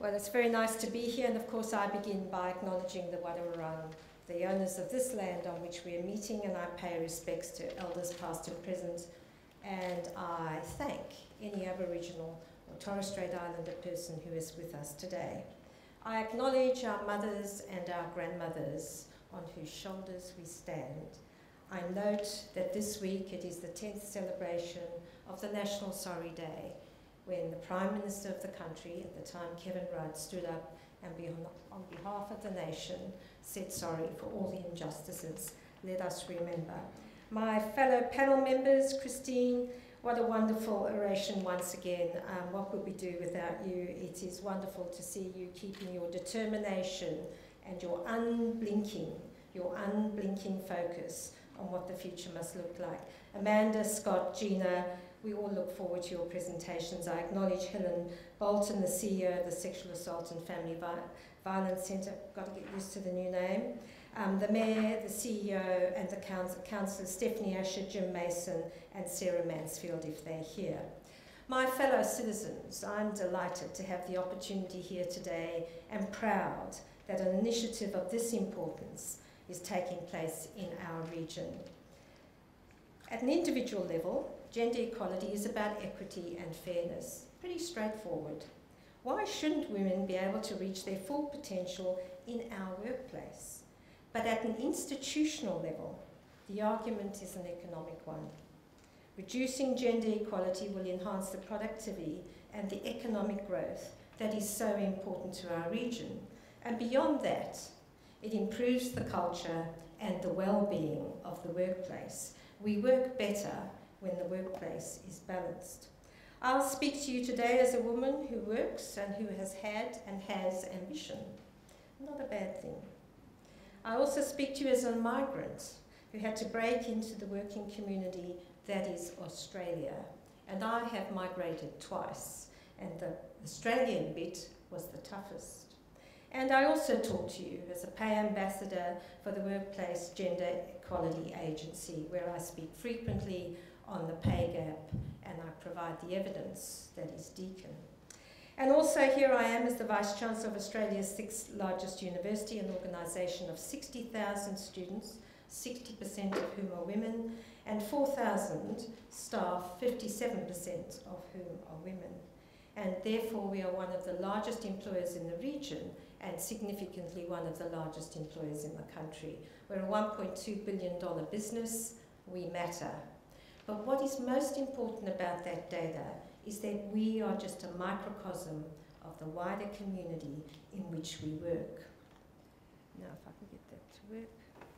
Well, it's very nice to be here, and of course I begin by acknowledging the Wadawurrung, the owners of this land on which we are meeting, and I pay respects to elders past and present, and I thank any Aboriginal or Torres Strait Islander person who is with us today. I acknowledge our mothers and our grandmothers on whose shoulders we stand. I note that this week it is the 10th celebration of the National Sorry Day, when the Prime Minister of the country, at the time Kevin Rudd, stood up and on behalf of the nation said sorry for all the injustices. Let us remember. My fellow panel members, Christine, what a wonderful oration once again. What would we do without you? It is wonderful to see you keeping your determination and your unblinking focus on what the future must look like. Amanda, Scott, Gina, we all look forward to your presentations. I acknowledge Helen Bolton, the CEO of the Sexual Assault and Family Violence Centre, got to get used to the new name, the Mayor, the CEO and the Councillors Stephanie Asher, Jim Mason and Sarah Mansfield if they're here. My fellow citizens, I'm delighted to have the opportunity here today and proud that an initiative of this importance is taking place in our region. At an individual level, gender equality is about equity and fairness. Pretty straightforward. Why shouldn't women be able to reach their full potential in our workplace? But at an institutional level, the argument is an economic one. Reducing gender equality will enhance the productivity and the economic growth that is so important to our region. And beyond that, it improves the culture and the well-being of the workplace. We work better when the workplace is balanced. I'll speak to you today as a woman who works and who has had and has ambition. Not a bad thing. I also speak to you as a migrant who had to break into the working community that is Australia. And I have migrated twice, and the Australian bit was the toughest. And I also talk to you as a pay ambassador for the Workplace Gender Equality Agency, where I speak frequently on the pay gap and I provide the evidence that is Deakin. And also here I am as the Vice-Chancellor of Australia's 6th largest university, an organisation of 60,000 students, 60% of whom are women, and 4,000 staff, 57% of whom are women. And therefore we are one of the largest employers in the region and significantly one of the largest employers in the country. We're a $1.2 billion business, we matter. But what is most important about that data is that we are just a microcosm of the wider community in which we work. Now if I can get that to work.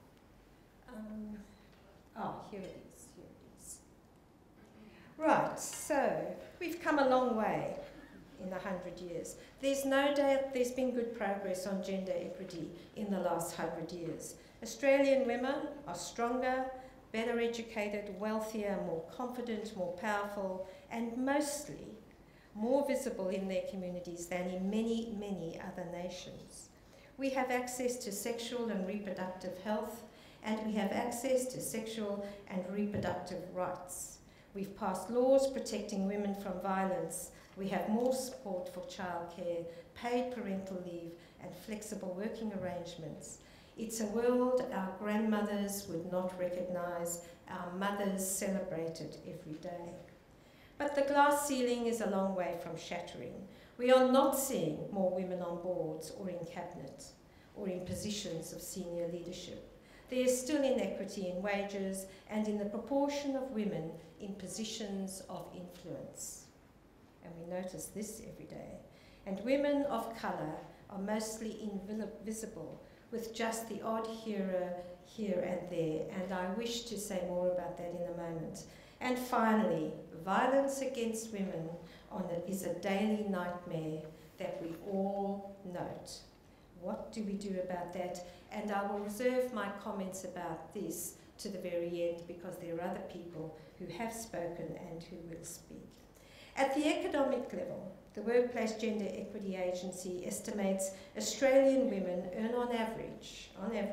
Here it is. Right, so we've come a long way in 100 years. There's no doubt there's been good progress on gender equity in the last 100 years. Australian women are stronger, better educated, wealthier, more confident, more powerful, and mostly more visible in their communities than in many, many other nations. We have access to sexual and reproductive health, and we have access to sexual and reproductive rights. We've passed laws protecting women from violence. We have more support for childcare, paid parental leave, and flexible working arrangements. It's a world our grandmothers would not recognise, our mothers celebrated every day. But the glass ceiling is a long way from shattering. We are not seeing more women on boards or in cabinet or in positions of senior leadership. There is still inequity in wages and in the proportion of women in positions of influence. And we notice this every day. And women of colour are mostly invisible, with just the odd hero here and there, and I wish to say more about that in a moment. And finally, violence against women is a daily nightmare that we all note. What do we do about that? And I will reserve my comments about this to the very end because there are other people who have spoken and who will speak. At the economic level, the Workplace Gender Equity Agency estimates Australian women earn on average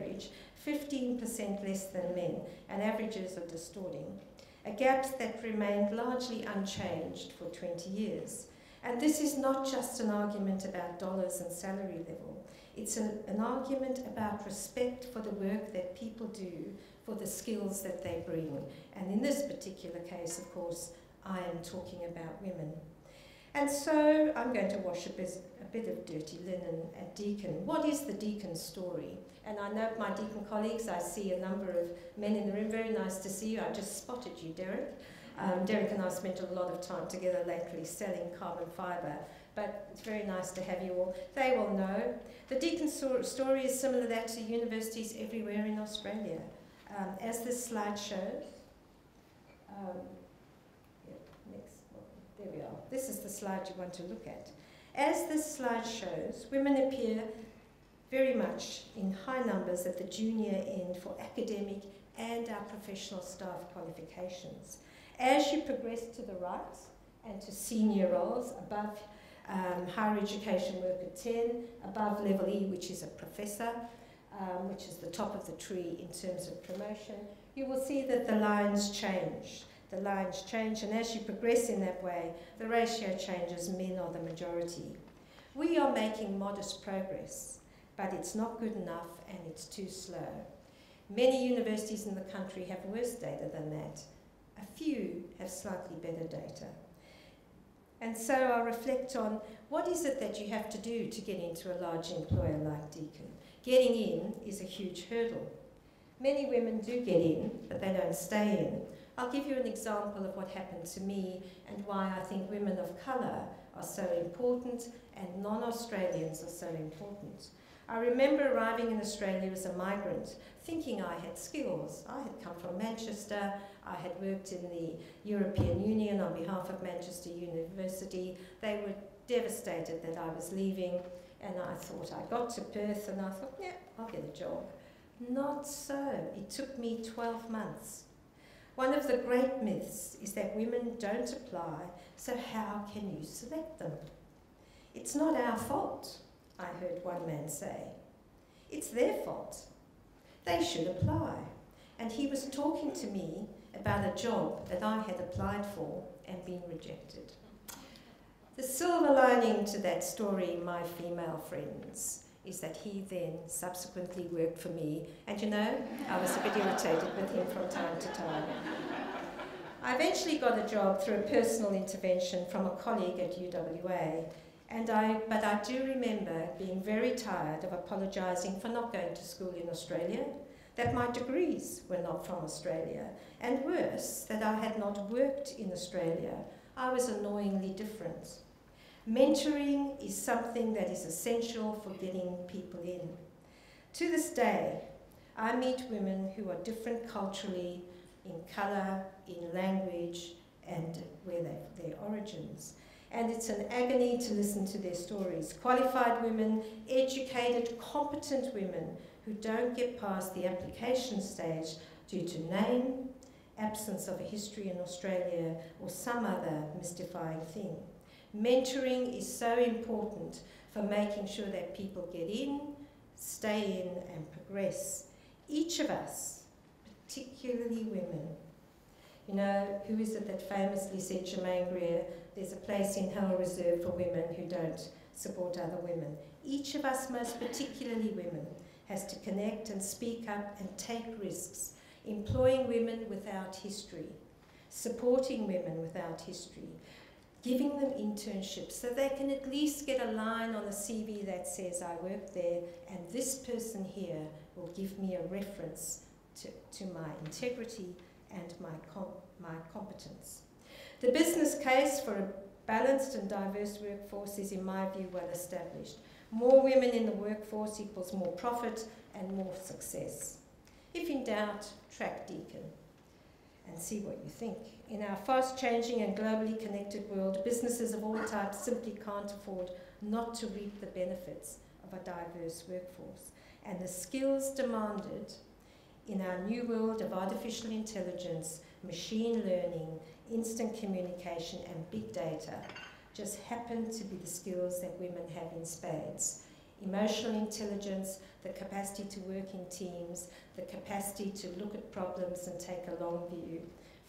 15% less than men, and averages are distorting, a gap that remained largely unchanged for 20 years. And this is not just an argument about dollars and salary level. It's an argument about respect for the work that people do, for the skills that they bring. And in this particular case, of course, I am talking about women. And so I'm going to wash a bit of dirty linen at Deakin. What is the Deakin story? And I know my Deakin colleagues, I see a number of men in the room. Very nice to see you. I just spotted you, Derek. Derek and I spent a lot of time together lately selling carbon fibre, but it's very nice to have you all. They will know. The Deakin story is similar to that to universities everywhere in Australia. As this slide shows, there we are. This is the slide you want to look at. As this slide shows, women appear very much in high numbers at the junior end for academic and our professional staff qualifications. As you progress to the right and to senior roles above higher education worker 10, above level E, which is a professor, which is the top of the tree in terms of promotion, you will see that the lines change. The lines change, and as you progress in that way, the ratio changes, men are the majority. We are making modest progress, but it's not good enough and it's too slow. Many universities in the country have worse data than that. A few have slightly better data. And so I reflect on what is it that you have to do to get into a large employer like Deakin. Getting in is a huge hurdle. Many women do get in, but they don't stay in. I'll give you an example of what happened to me and why I think women of colour are so important and non-Australians are so important. I remember arriving in Australia as a migrant, thinking I had skills. I had come from Manchester, I had worked in the European Union on behalf of Manchester University. They were devastated that I was leaving, and I thought, I got to Perth and I thought, yeah, I'll get a job. Not so. It took me 12 months. One of the great myths is that women don't apply, so how can you select them? It's not our fault, I heard one man say. It's their fault. They should apply. And he was talking to me about a job that I had applied for and been rejected. The silver lining to that story, my female friends, is that he then subsequently worked for me. And you know, I was a bit irritated with him from time to time. I eventually got a job through a personal intervention from a colleague at UWA. But I do remember being very tired of apologising for not going to school in Australia, that my degrees were not from Australia, and worse, that I had not worked in Australia. I was annoyingly different. Mentoring is something that is essential for getting people in. To this day, I meet women who are different culturally, in colour, in language, and where their origins. And it's an agony to listen to their stories. Qualified women, educated, competent women who don't get past the application stage due to name, absence of a history in Australia, or some other mystifying thing. Mentoring is so important for making sure that people get in, stay in, and progress. Each of us, particularly women. You know, who is it that famously said, Germaine Greer, there's a place in hell reserved for women who don't support other women. Each of us, most particularly women, has to connect and speak up and take risks, employing women without history, supporting women without history, giving them internships so they can at least get a line on a CV that says, I worked there, and this person here will give me a reference to my integrity and my competence. The business case for a balanced and diverse workforce is, in my view, well established. More women in the workforce equals more profit and more success. If in doubt, track Deakin and see what you think. In our fast-changing and globally connected world, businesses of all types simply can't afford not to reap the benefits of a diverse workforce. And the skills demanded in our new world of artificial intelligence, machine learning, instant communication, and big data just happen to be the skills that women have in spades. Emotional intelligence, the capacity to work in teams, the capacity to look at problems and take a long view.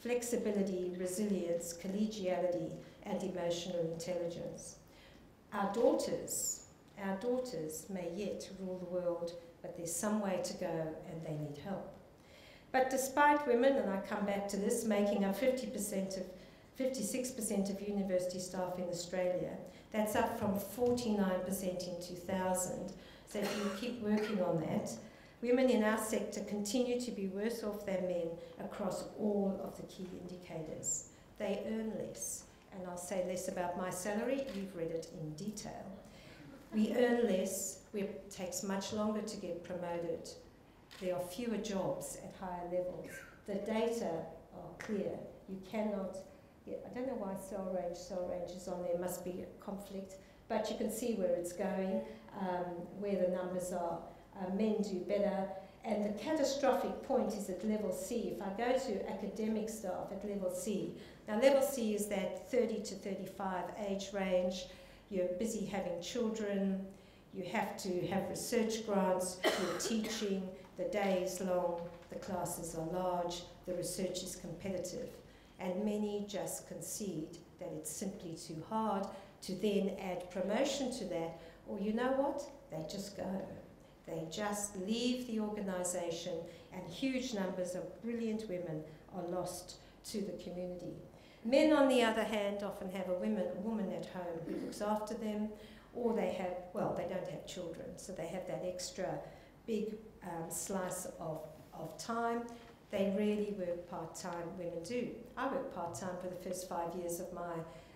flexibility, resilience, collegiality, and emotional intelligence. Our daughters may yet rule the world, but there's some way to go and they need help. But despite women, and I come back to this, making up 56% of university staff in Australia, that's up from 49% in 2000. So if you keep working on that, women in our sector continue to be worse off than men across all of the key indicators. They earn less, and I'll say less about my salary, you've read it in detail. We earn less, it takes much longer to get promoted. There are fewer jobs at higher levels. The data are clear. You cannot, I don't know why cell range is on there, must be a conflict, but you can see where it's going, where the numbers are. Men do better, and the catastrophic point is at level C. If I go to academic staff at level C, now level C is that 30 to 35 age range. You're busy having children, you have to have research grants, you're teaching, the day is long, the classes are large, the research is competitive, and many just concede that it's simply too hard to then add promotion to that, or you know what, they just go. They just leave the organisation, and huge numbers of brilliant women are lost to the community. Men, on the other hand, often have a woman at home who looks after them, or they have, well, they don't have children, so they have that extra big slice of time. They rarely work part-time, women do. I worked part-time for the first 5 years of my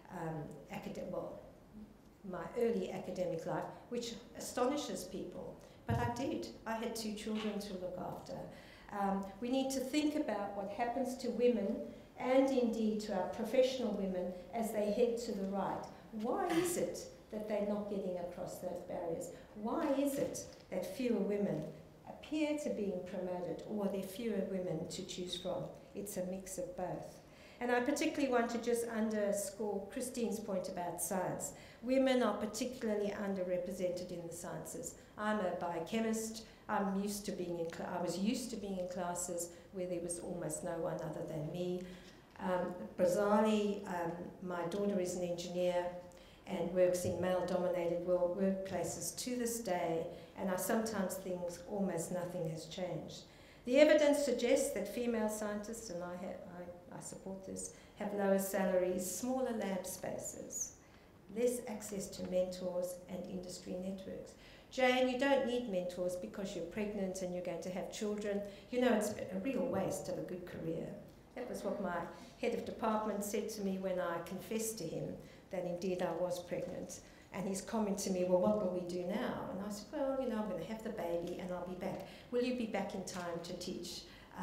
my early academic life, which astonishes people. But I did. I had 2 children to look after. We need to think about what happens to women, and indeed to our professional women, as they head to the right. Why is it that they're not getting across those barriers? Why is it that fewer women appear to being promoted, or there are fewer women to choose from? It's a mix of both. And I particularly want to just underscore Christine's point about science. Women are particularly underrepresented in the sciences. I'm a biochemist. I was used to being in classes where there was almost no one other than me. Bizarrely, my daughter is an engineer and works in male-dominated workplaces to this day, and I sometimes think almost nothing has changed. The evidence suggests that female scientists, and I support this, have lower salaries, smaller lab spaces, less access to mentors and industry networks. Jane, you don't need mentors because you're pregnant and you're going to have children. You know, it's a real waste of a good career. That was what my head of department said to me when I confessed to him that indeed I was pregnant. And his comment to me, well, what will we do now? And I said, well, you know, I'm going to have the baby and I'll be back. Will you be back in time to teach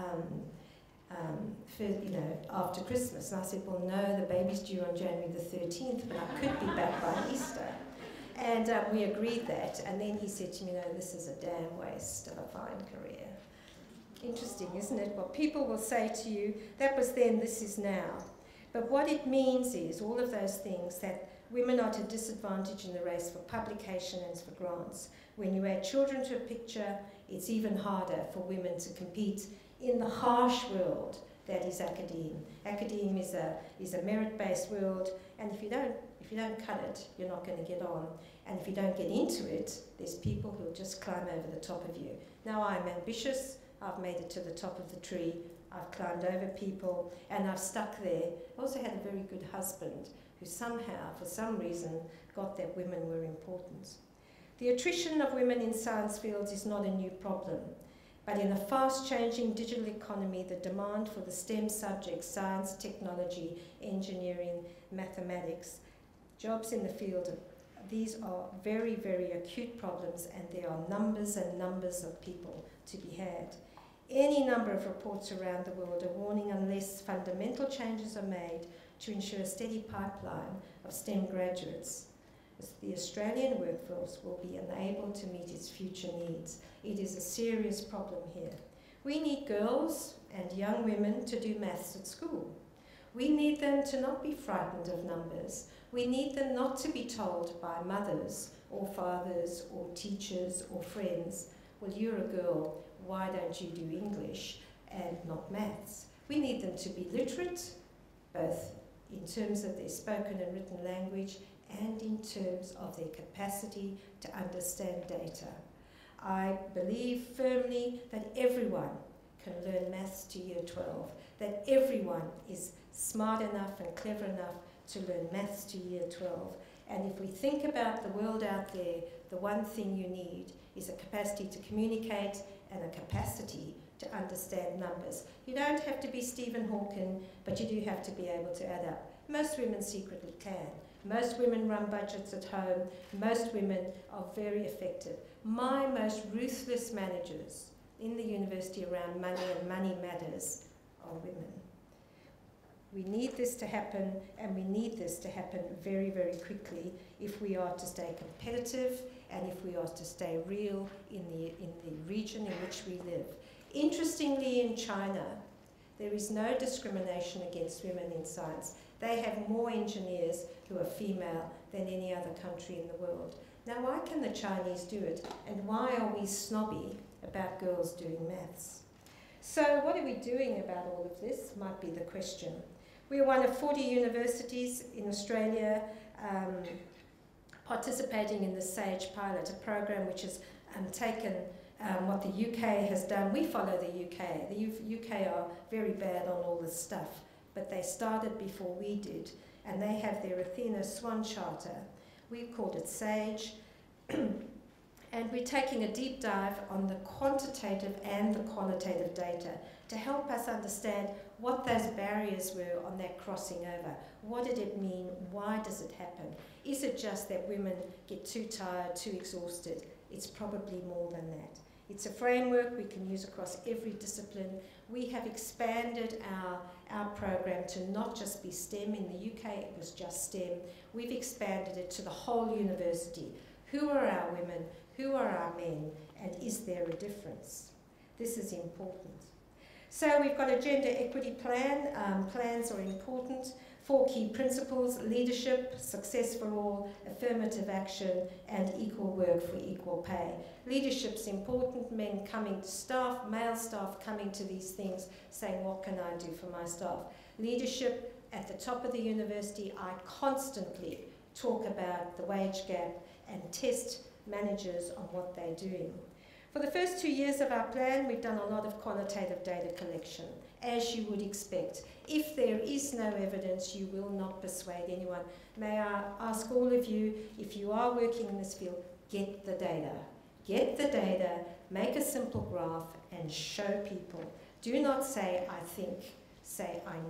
after Christmas? And I said, well, no, the baby's due on January the 13th, but I could be back by Easter. And we agreed that. And then he said to me, no, this is a damn waste of a fine career. Interesting, isn't it? What people will say to you, that was then, this is now. But what it means is, all of those things, that women are at a disadvantage in the race for publication and for grants. When you add children to a picture, it's even harder for women to compete in the harsh world that is academe. Academe is a merit-based world, and if you don't cut it, you're not going to get on. And if you don't get into it, there's people who'll just climb over the top of you. Now I'm ambitious, I've made it to the top of the tree, I've climbed over people, and I've stuck there. I also had a very good husband who somehow, for some reason, got that women were important. The attrition of women in science fields is not a new problem, but in a fast-changing digital economy, the demand for the STEM subjects, science, technology, engineering, mathematics, jobs in the field, these are very, very acute problems, and there are numbers and numbers of people to be had. Any number of reports around the world are warning unless fundamental changes are made to ensure a steady pipeline of STEM graduates, the Australian workforce will be unable to meet its future needs. It is a serious problem here. We need girls and young women to do maths at school. We need them to not be frightened of numbers. We need them not to be told by mothers or fathers or teachers or friends, well, you're a girl, why don't you do English and not maths? We need them to be literate, both in terms of their spoken and written language and in terms of their capacity to understand data. I believe firmly that everyone can learn maths to year 12, that everyone is smart enough and clever enough to learn maths to year 12. And if we think about the world out there, the one thing you need is a capacity to communicate and a capacity to understand numbers. You don't have to be Stephen Hawking, but you do have to be able to add up. Most women secretly can. Most women run budgets at home. Most women are very effective. My most ruthless managers in the university around money and money matters are women. We need this to happen, and we need this to happen very, very quickly if we are to stay competitive and if we are to stay real in the region in which we live. Interestingly, in China, there is no discrimination against women in science. They have more engineers who are female than any other country in the world. Now, why can the Chinese do it? And why are we snobby about girls doing maths? So what are we doing about all of this, might be the question. We are one of 40 universities in Australia participating in the SAGE pilot, a program which has taken what the UK has done. We follow the UK. The UK are very bad on all this stuff, but they started before we did, and they have their Athena Swan Charter. We called it SAGE, and we're taking a deep dive on the quantitative and the qualitative data to help us understand what those barriers were on that crossing over. What did it mean? Why does it happen? Is it just that women get too tired, too exhausted? It's probably more than that. It's a framework we can use across every discipline. We have expanded our program to not just be STEM. In the UK, it was just STEM. We've expanded it to the whole university. Who are our women? Who are our men? And is there a difference? This is important. So we've got a gender equity plan. Plans are important. 4 key principles: leadership, success for all, affirmative action, and equal work for equal pay. Leadership's important. Men coming to staff, male staff coming to these things, saying, what can I do for my staff? Leadership at the top of the university. I constantly talk about the wage gap and test managers on what they're doing. For the first 2 years of our plan, we've done a lot of qualitative data collection, as you would expect. If there is no evidence, you will not persuade anyone. May I ask all of you, if you are working in this field, get the data. Get the data, make a simple graph, and show people. Do not say, I think, say, I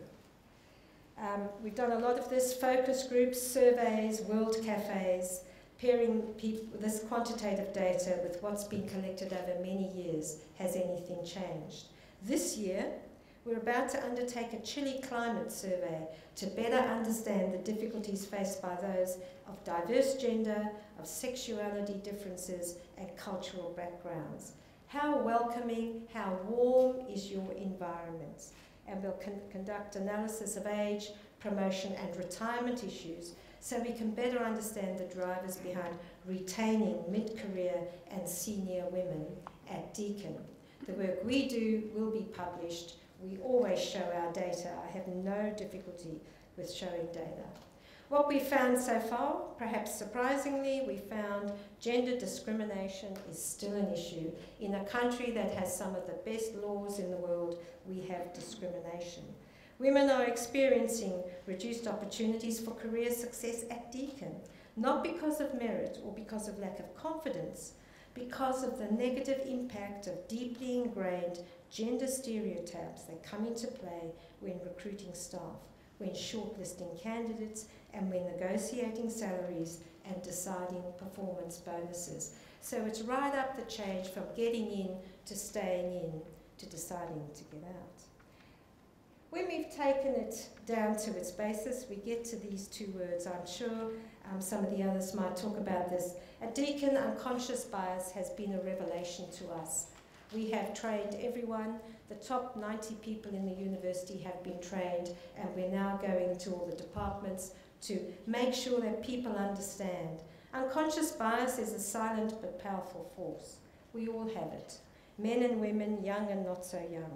know. We've done a lot of this: focus groups, surveys, world cafes, pairing this quantitative data with what's been collected over many years. Has anything changed? This year, we're about to undertake a Chile climate survey to better understand the difficulties faced by those of diverse gender, of sexuality differences, and cultural backgrounds. How welcoming, how warm is your environment? And we'll conduct analysis of age, promotion, and retirement issues so we can better understand the drivers behind retaining mid-career and senior women at Deakin. The work we do will be published. We always show our data. I have no difficulty with showing data. What we found so far, perhaps surprisingly, we found gender discrimination is still an issue. In a country that has some of the best laws in the world, we have discrimination. Women are experiencing reduced opportunities for career success at Deakin, not because of merit or because of lack of confidence, because of the negative impact of deeply ingrained gender stereotypes that come into play when recruiting staff, when shortlisting candidates, and when negotiating salaries and deciding performance bonuses. So it's right up the chain from getting in to staying in to deciding to get out. When we've taken it down to its basis, we get to these 2 words. I'm sure some of the others might talk about this. At Deakin, unconscious bias has been a revelation to us. We have trained everyone. The top 90 people in the university have been trained, and we're now going to all the departments to make sure that people understand. Unconscious bias is a silent but powerful force. We all have it. Men and women, young and not so young.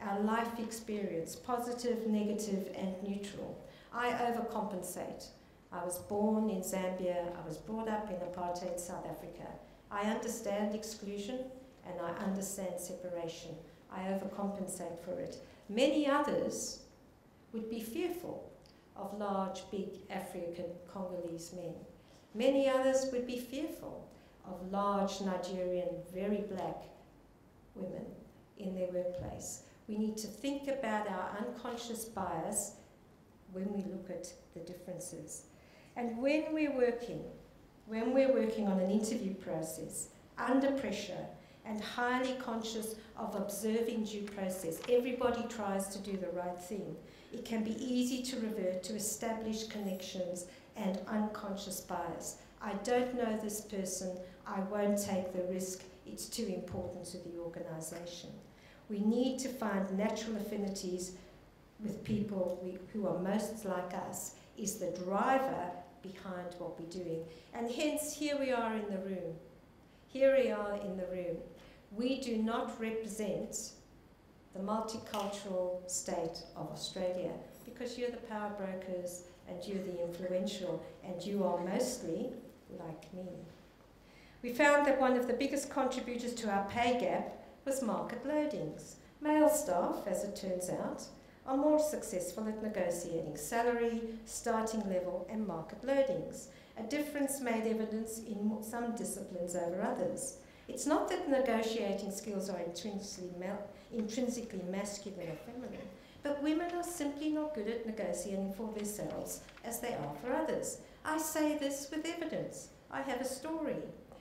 our life experience, positive, negative, and neutral. I overcompensate. I was born in Zambia, I was brought up in apartheid South Africa. I understand exclusion and I understand separation. I overcompensate for it. Many others would be fearful of large, big African Congolese men. Many others would be fearful of large Nigerian, very black women in their workplace. We need to think about our unconscious bias when we look at the differences. And when we're working on an interview process, under pressure, and highly conscious of observing due process, everybody tries to do the right thing. It can be easy to revert to established connections and unconscious bias. I don't know this person, I won't take the risk, it's too important to the organisation. We need to find natural affinities with people who are most like us, is the driver behind what we're doing. And hence, here we are in the room. Here we are in the room. We do not represent the multicultural state of Australia because you're the power brokers and you're the influential and you are mostly like me. We found that one of the biggest contributors to our pay gap was market loadings. Male staff, as it turns out, are more successful at negotiating salary, starting level, and market loadings. A difference made evidence in some disciplines over others. It's not that negotiating skills are intrinsically masculine or feminine, but women are simply not good at negotiating for themselves as they are for others. I say this with evidence. I have a story.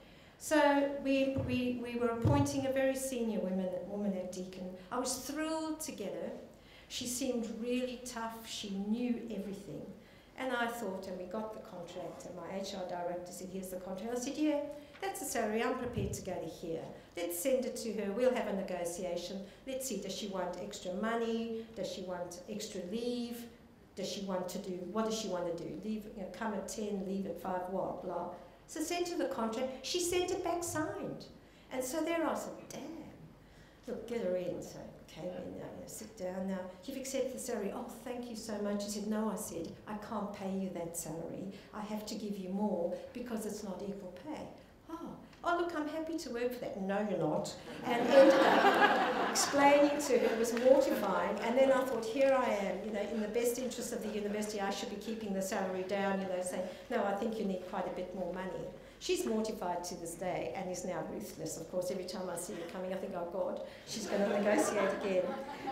So we were appointing a very senior woman at Deakin. I was thrilled to get her. She seemed really tough. She knew everything. And I thought, and we got the contract, and my HR director said, here's the contract. I said, yeah, that's the salary. I'm prepared to go to here. Let's send it to her. We'll have a negotiation. Let's see, does she want extra money? Does she want extra leave? Does she want to do, what does she want to do? Leave, come at 10, leave at 5, what, blah. So sent her the contract. She sent it back signed. And so there I said, damn. Look, get her in. So I came in, sit down now. You've accepted the salary. Oh, thank you so much. She said, no, I said, I can't pay you that salary. I have to give you more because it's not equal pay. Oh, look, I'm happy to work for that. No, you're not. And ended up explaining to her, it was mortifying. And then I thought, here I am, in the best interest of the university, I should be keeping the salary down, saying, no, I think you need quite a bit more money. She's mortified to this day and is now ruthless. Of course, every time I see her coming, I think, oh God, she's going to negotiate again.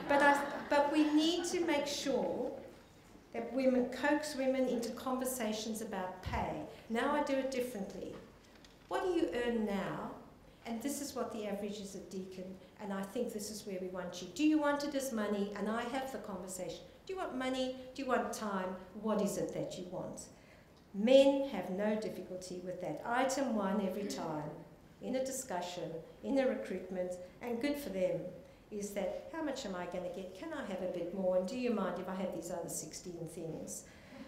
But we need to make sure that women coax women into conversations about pay. Now I do it differently. What do you earn now? And this is what the average is at Deakin, and I think this is where we want you. Do you want it as money? And I have the conversation. Do you want money? Do you want time? What is it that you want? Men have no difficulty with that. Item 1 every time, in a discussion, in a recruitment, and good for them, is that how much am I going to get? Can I have a bit more? And do you mind if I have these other 16 things?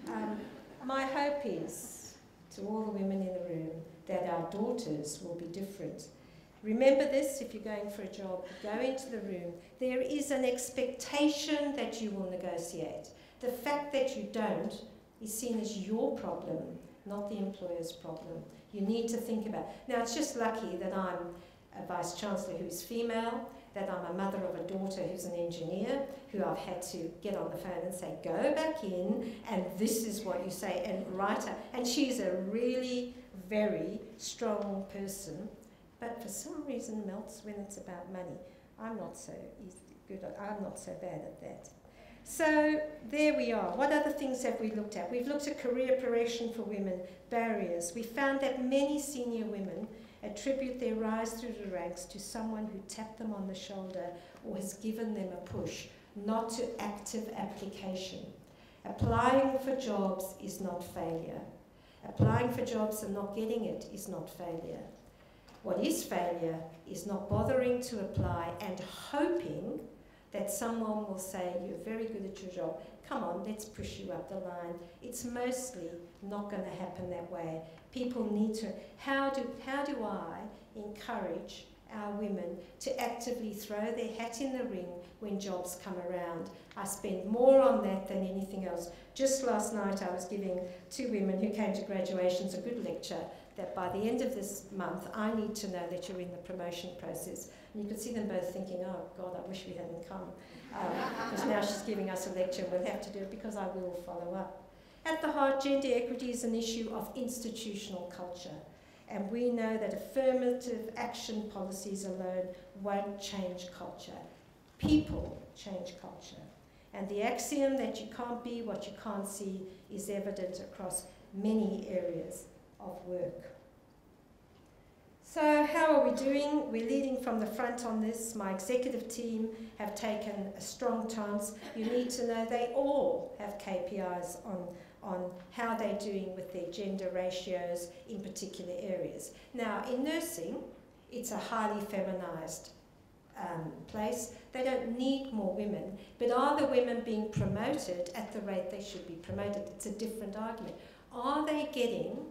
My hope is, to all the women in the room, that our daughters will be different. Remember this, if you're going for a job, go into the room. There is an expectation that you will negotiate. The fact that you don't is seen as your problem, not the employer's problem. You need to think about it. Now, it's just lucky that I'm a vice-chancellor who is female, that I'm a mother of a daughter who's an engineer, who I've had to get on the phone and say, go back in, and this is what you say, and write her. And she's a really very strong person, but for some reason melts when it's about money. I'm not so good, I'm not so bad at that. So there we are. What other things have we looked at? We've looked at career progression for women, barriers. We found that many senior women attribute their rise through the ranks to someone who tapped them on the shoulder or has given them a push, not to active application. Applying for jobs is not failure. Applying for jobs and not getting it is not failure. What is failure is not bothering to apply and hoping that someone will say, you're very good at your job, come on, let's push you up the line. It's mostly not going to happen that way. People need to, how do I encourage our women to actively throw their hat in the ring when jobs come around. I spend more on that than anything else. Just last night I was giving 2 women who came to graduations a good lecture that by the end of this month I need to know that you're in the promotion process. And you could see them both thinking, oh God, I wish we hadn't come. Because now she's giving us a lecture and we'll have to do it because I will follow up. At the heart, gender equity is an issue of institutional culture. And we know that affirmative action policies alone won't change culture. People change culture. And the axiom that you can't be what you can't see is evident across many areas of work. So how are we doing? We're leading from the front on this. My executive team have taken a strong stance. You need to know they all have KPIs on how they're doing with their gender ratios in particular areas. Now, in nursing, it's a highly feminized place. They don't need more women, but are the women being promoted at the rate they should be promoted? It's a different argument. Are they getting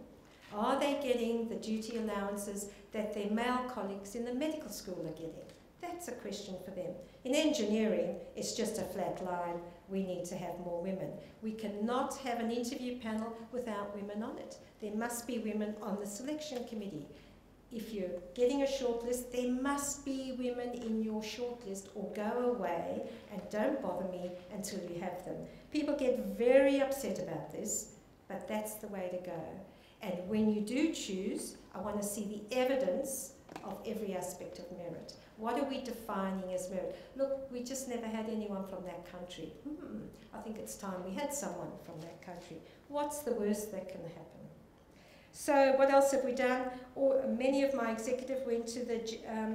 the duty allowances that their male colleagues in the medical school are getting? That's a question for them. In engineering, it's just a flat line. We need to have more women. We cannot have an interview panel without women on it. There must be women on the selection committee. If you're getting a shortlist, there must be women in your shortlist, or go away and don't bother me until you have them. People get very upset about this, but that's the way to go. And when you do choose, I want to see the evidence of every aspect of merit. What are we defining as merit? Look, we just never had anyone from that country. I think it's time we had someone from that country. What's the worst that can happen? So what else have we done? Many of my executive went to the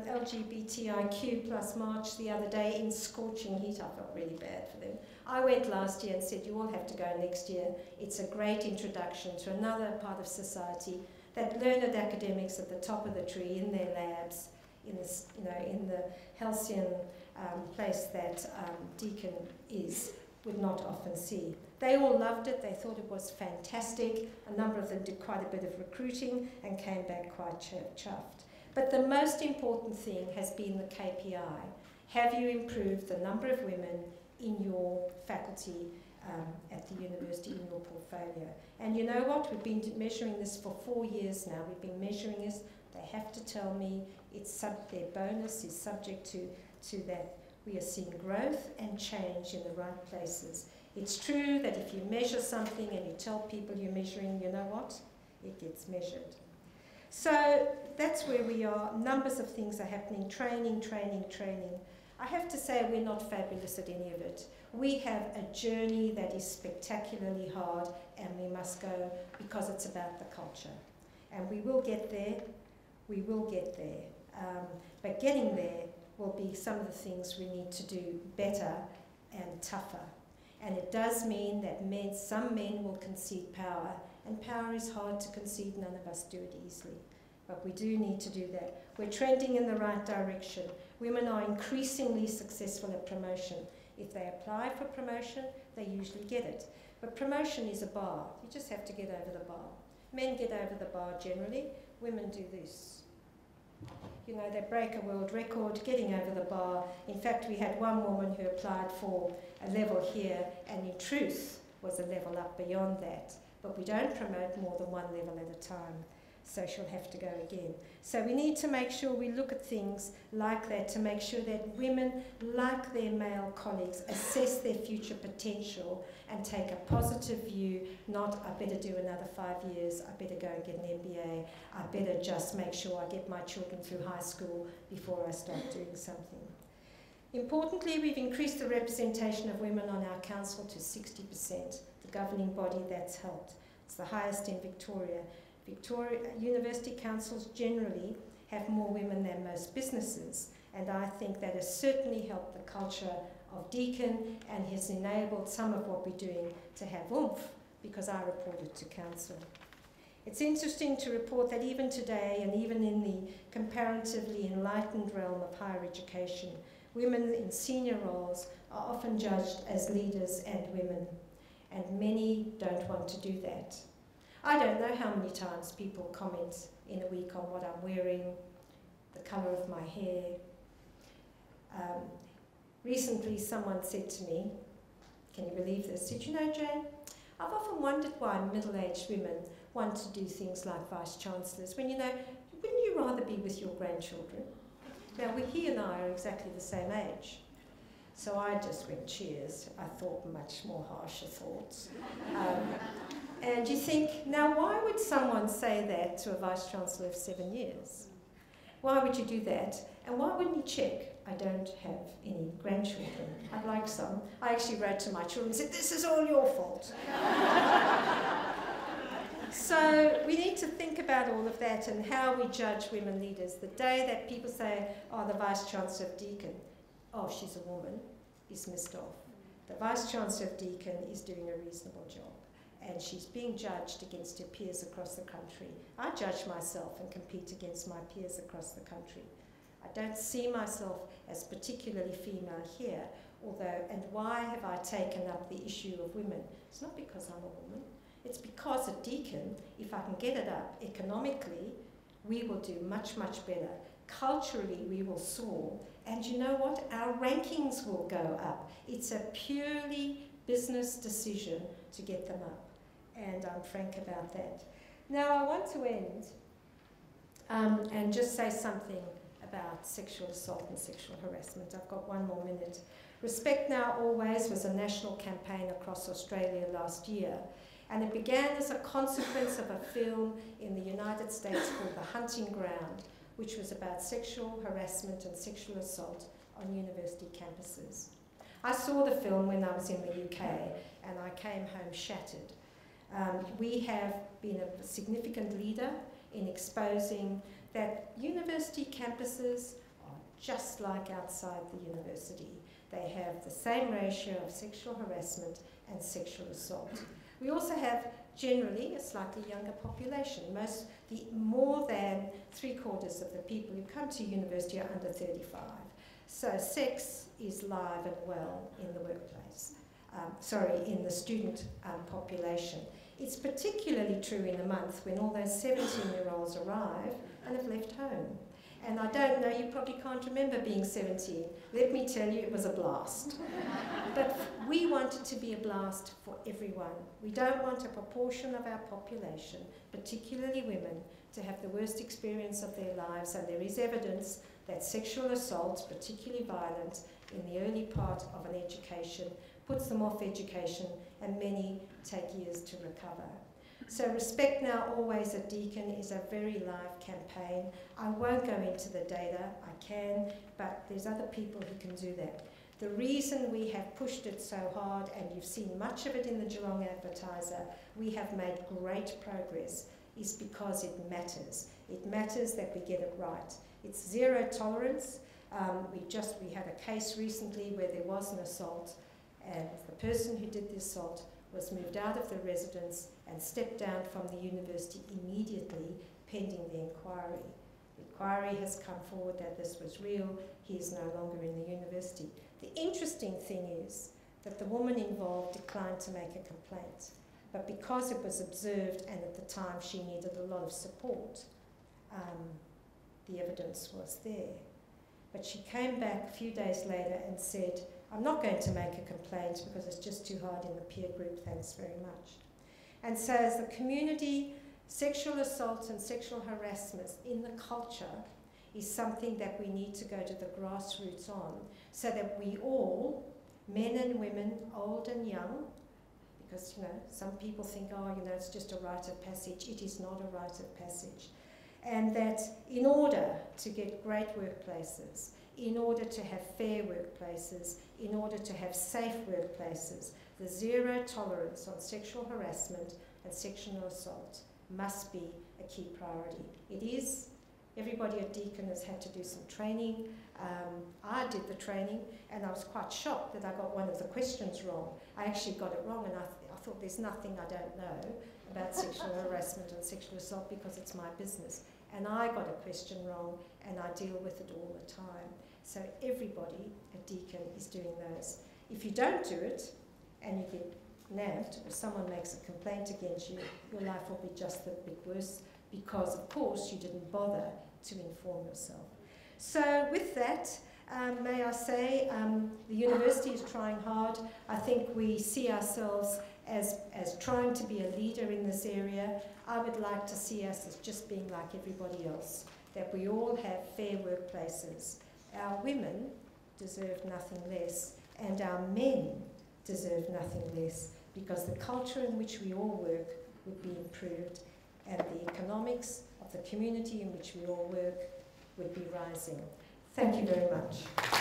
LGBTIQ plus march the other day in scorching heat. I felt really bad for them. I went last year and said, you all have to go next year. It's a great introduction to another part of society, that learned academics at the top of the tree in their labs, in the halcyon place that Deakin is, would not often see. They all loved it. They thought it was fantastic. A number of them did quite a bit of recruiting and came back quite chuffed. But the most important thing has been the KPI. Have you improved the number of women in your faculty at the university, in your portfolio? And you know what? We've been measuring this for 4 years now. We've been measuring this. They have to tell me their bonus is subject to that. We are seeing growth and change in the right places. It's true that if you measure something and you tell people you're measuring, you know what? It gets measured. So that's where we are. Numbers of things are happening. Training. I have to say we're not fabulous at any of it. We have a journey that is spectacularly hard, and we must go because it's about the culture. And we will get there. We will get there. But getting there will be some of the things we need to do better and tougher. And it does mean that some men will concede power, and power is hard to concede. None of us do it easily. But we do need to do that. We're trending in the right direction. Women are increasingly successful at promotion. If they apply for promotion, they usually get it. But promotion is a bar. You just have to get over the bar. Men get over the bar generally. Women do this. You know, they break a world record getting over the bar. In fact, we had one woman who applied for a level here, and in truth was a level up beyond that. But we don't promote more than one level at a time, so she'll have to go again. So we need to make sure we look at things like that, to make sure that women, like their male colleagues, assess their future potential and take a positive view, not I better do another 5 years, I better go and get an MBA, I better just make sure I get my children through high school before I start doing something. Importantly, we've increased the representation of women on our council to 60%, the governing body. That's helped. It's the highest in Victoria. University councils generally have more women than most businesses, and I think that has certainly helped the culture of Deakin and has enabled some of what we're doing to have oomph, because I reported to council. It's interesting to report that even today, and even in the comparatively enlightened realm of higher education, women in senior roles are often judged as leaders and women, and many don't want to do that. I don't know how many times people comment in a week on what I'm wearing, the colour of my hair. Recently someone said to me, can you believe this? Did you know, Jane, I've often wondered why middle-aged women want to do things like vice-chancellors when, you know, wouldn't you rather be with your grandchildren? Now, he and I are exactly the same age. So I just went, cheers. I thought much more harsher thoughts. And you think, now why would someone say that to a vice-chancellor of 7 years? Why would you do that? And why wouldn't you check? I don't have any grandchildren. I'd like some. I actually wrote to my children and said, this is all your fault. So we need to think about all of that and how we judge women leaders. The day that people say, oh, the Vice-Chancellor of Deakin, oh, she's a woman, is missed off. The Vice-Chancellor of Deakin is doing a reasonable job, and she's being judged against her peers across the country. I judge myself and compete against my peers across the country. I don't see myself as particularly female here, although, and why have I taken up the issue of women? It's not because I'm a woman. It's because at Deakin, if I can get it up economically, we will do much, much better. Culturally, we will soar. And you know what? Our rankings will go up. It's a purely business decision to get them up. And I'm frank about that. Now, I want to end and just say something about sexual assault and sexual harassment. I've got 1 more minute. Respect Now Always was a national campaign across Australia last year, and it began as a consequence of a film in the United States called The Hunting Ground, which was about sexual harassment and sexual assault on university campuses. I saw the film when I was in the UK, and I came home shattered. We have been a significant leader in exposing that university campuses are just like outside the university. They have the same ratio of sexual harassment and sexual assault. We also have generally a slightly younger population. More than 3/4 of the people who come to university are under 35. So sex is live and well in the workplace, in the student population. It's particularly true in a month when all those 17-year-olds arrive and have left home. And I don't know, you probably can't remember being 17. Let me tell you, it was a blast. But we want it to be a blast for everyone. We don't want a proportion of our population, particularly women, to have the worst experience of their lives. And there is evidence that sexual assault, particularly violent, in the early part of an education, puts them off education, and many take years to recover. So Respect Now Always at Deakin is a very live campaign. I won't go into the data, I can, but there's other people who can do that. The reason we have pushed it so hard, and you've seen much of it in the Geelong Advertiser, we have made great progress, is because it matters. It matters that we get it right. It's zero tolerance. We had a case recently where there was an assault, and the person who did the assault was moved out of the residence and stepped down from the university immediately, pending the inquiry. The inquiry has come forward that this was real. He is no longer in the university. The interesting thing is that the woman involved declined to make a complaint, but because it was observed and at the time she needed a lot of support, the evidence was there. But she came back a few days later and said, I'm not going to make a complaint because it's just too hard in the peer group, thanks very much. And so as the community, sexual assault and sexual harassment in the culture is something that we need to go to the grassroots on, so that we all, men and women, old and young, because some people think, it's just a rite of passage. It is not a rite of passage. And that in order to get great workplaces, in order to have fair workplaces, in order to have safe workplaces, the zero tolerance on sexual harassment and sexual assault must be a key priority. It is. Everybody at Deakin has had to do some training. I did the training, and I was quite shocked that I got one of the questions wrong. I actually got it wrong, and I thought there's nothing I don't know about sexual harassment and sexual assault because it's my business. And I got a question wrong, and I deal with it all the time. So everybody at Deakin is doing those. If you don't do it, and you get nabbed, or someone makes a complaint against you, your life will be just a bit worse, because of course you didn't bother to inform yourself. So with that, may I say, the university is trying hard. I think we see ourselves as trying to be a leader in this area. I would like to see us as just being like everybody else, that we all have fair workplaces. Our women deserve nothing less, and our men deserve nothing less, because the culture in which we all work would be improved, and the economics of the community in which we all work would be rising. Thank you very much.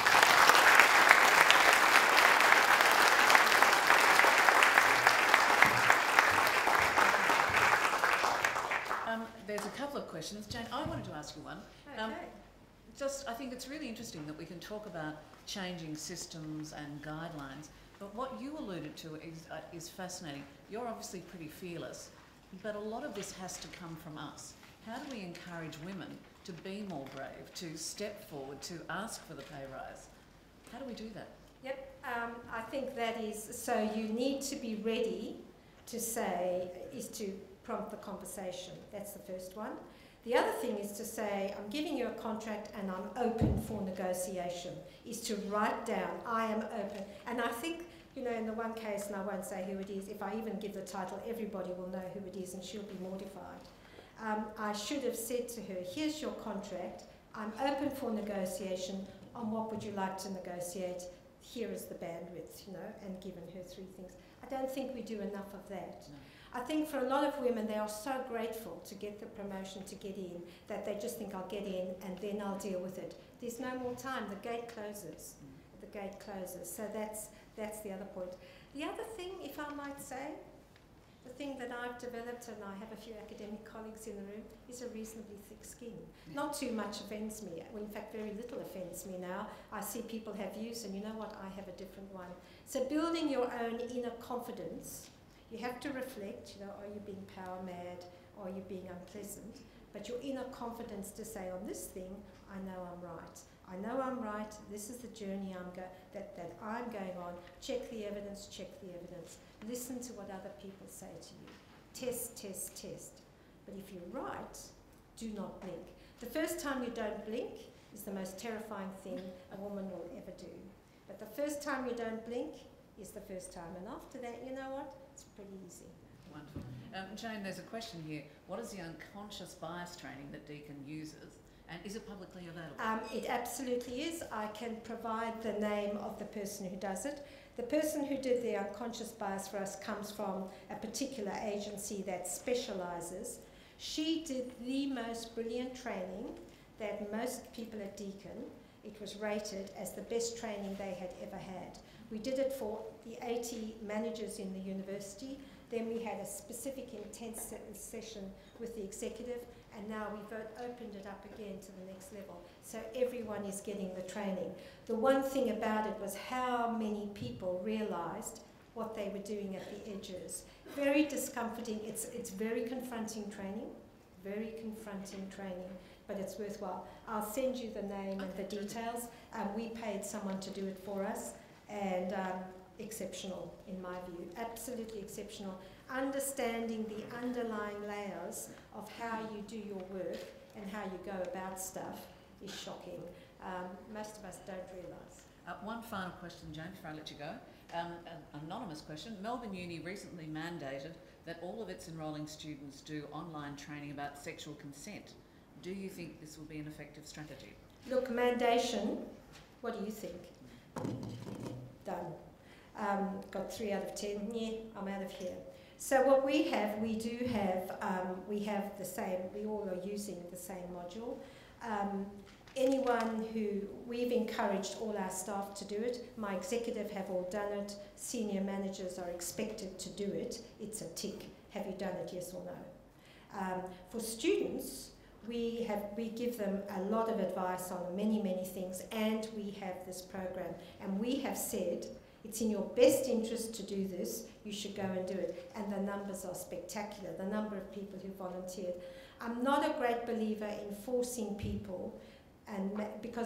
There's a couple of questions. Jane, I wanted to ask you one. Okay. I think it's really interesting that we can talk about changing systems and guidelines, but what you alluded to is fascinating. You're obviously pretty fearless, but a lot of this has to come from us. How do we encourage women to be more brave, to step forward, to ask for the pay rise? How do we do that? Yep, I think that is, so you need to be ready to say, is to prompt the conversation. That's the first one. The other thing is to say, I'm giving you a contract and I'm open for negotiation, is to write down, I am open. And I think, you know, in the one case, and I won't say who it is, if I even give the title, everybody will know who it is and she'll be mortified. I should have said to her, here's your contract, I'm open for negotiation, on what would you like to negotiate, here is the bandwidth, you know, and given her 3 things. I don't think we do enough of that. No. I think for a lot of women, they are so grateful to get the promotion, to get in, that they just think, I'll get in and then I'll deal with it. There's no more time, the gate closes. The gate closes, so that's the other point. The other thing, if I might say, the thing that I've developed, and I have a few academic colleagues in the room, is a reasonably thick skin. Yeah. Not too much offends me. Well, in fact, very little offends me now. I see people have views, and you know what? I have a different one. So building your own inner confidence, you have to reflect, you know, are you being power mad? Are you being unpleasant? But your inner confidence to say, on this thing, I know I'm right. I know I'm right. This is the journey that I'm going on. Check the evidence, check the evidence. Listen to what other people say to you. Test, test, test. But if you're right, do not blink. The first time you don't blink is the most terrifying thing a woman will ever do. But the first time you don't blink is the first time. And after that, you know what? It's pretty easy. Wonderful. Jane, there's a question here. What is the unconscious bias training that Deakin uses? And is it publicly available? It absolutely is. I can provide the name of the person who does it. The person who did the unconscious bias for us comes from a particular agency that specialises. She did the most brilliant training that most people at Deakin, it was rated as the best training they had ever had. We did it for the 80 managers in the university. Then we had a specific intense session with the executive, and now we've opened it up again to the next level. So everyone is getting the training. The one thing about it was how many people realised what they were doing at the edges. Very discomforting. It's very confronting training, but it's worthwhile. I'll send you the name and the details. We paid someone to do it for us, and exceptional in my view, absolutely exceptional. Understanding the underlying layers of how you do your work and how you go about stuff is shocking. Most of us don't realise. One final question, Jane, before I let you go. An anonymous question. Melbourne Uni recently mandated that all of its enrolling students do online training about sexual consent. Do you think this will be an effective strategy? Look, mandation, what do you think? Done. Got 3 out of 10. Yeah, I'm out of here. So what we have the same, we all are using the same module. Anyone who, we've encouraged all our staff to do it. My executive have all done it. Senior managers are expected to do it. It's a tick. Have you done it, yes or no? For students, we give them a lot of advice on many, many things, and we have this program. And we have said, it's in your best interest to do this, you should go and do it. And the numbers are spectacular, the number of people who volunteered. I'm not a great believer in forcing people, and because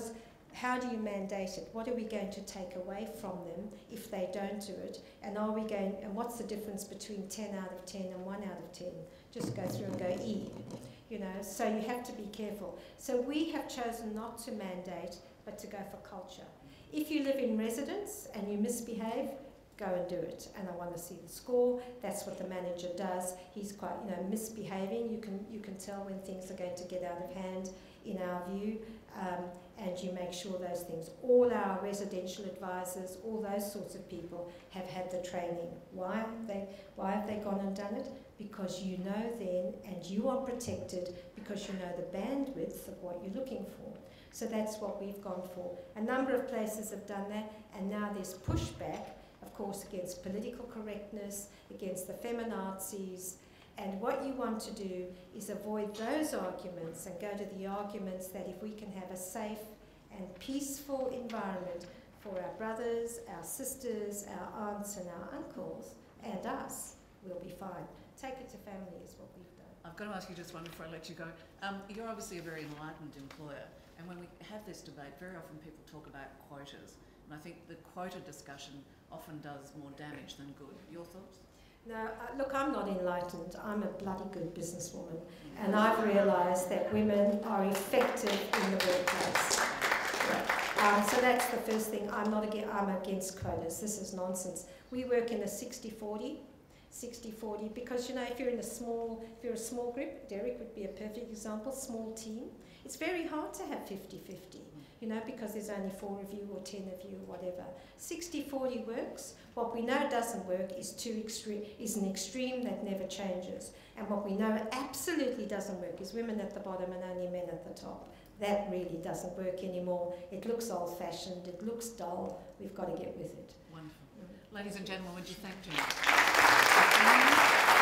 how do you mandate it? What are we going to take away from them if they don't do it? And and what's the difference between 10 out of 10 and 1 out of 10? Just go through and go E, so you have to be careful. So we have chosen not to mandate, but to go for culture. If you live in residence and you misbehave, go and do it. And I want to see the score. That's what the manager does. He's quite, misbehaving. You can tell when things are going to get out of hand, in our view, and you make sure those things. All our residential advisors, all those sorts of people have had the training. Why have they gone and done it? Because you know then, and you are protected because you know the bandwidth of what you're looking for. So that's what we've gone for. A number of places have done that, and now there's pushback, of course, against political correctness, against the feminazis. And what you want to do is avoid those arguments and go to the arguments that if we can have a safe and peaceful environment for our brothers, our sisters, our aunts and our uncles, and us, we'll be fine. Take it to family is what we've done. I've got to ask you just one before I let you go. You're obviously a very enlightened employer, and when we have this debate, very often people talk about quotas, and I think the quota discussion often does more damage than good. Your thoughts? No, look, I'm not enlightened. I'm a bloody good businesswoman, and I've realised that women are effective in the workplace. So that's the first thing. I'm against quotas. This is nonsense. We work in a 60-40, because if you're a small group, Derek would be a perfect example, small team. It's very hard to have 50-50. Because there's only 4 of you or 10 of you or whatever. 60-40 works. What we know doesn't work is an extreme that never changes. And what we know absolutely doesn't work is women at the bottom and only men at the top. That really doesn't work anymore. It looks old-fashioned. It looks dull. We've got to get with it. Wonderful. Ladies and gentlemen, would you thank Jeanette?